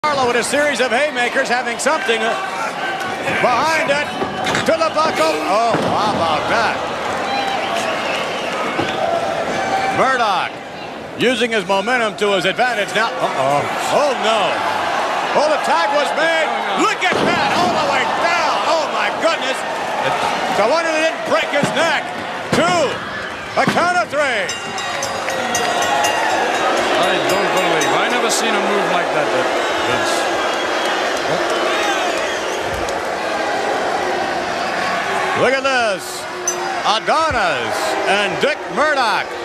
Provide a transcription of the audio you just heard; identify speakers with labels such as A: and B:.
A: Carlo with a series of haymakers, having something behind it to the buckle. Oh, how about that? Murdoch using his momentum to his advantage now. Oh, no. Oh, the tag was made. Look at that. All the way down. Oh, my goodness. So one of them didn't break his neck. Two. A count of three.
B: I don't believe. I never seen a move like that, Vince.
A: Look at this. Adonis and Dick Murdoch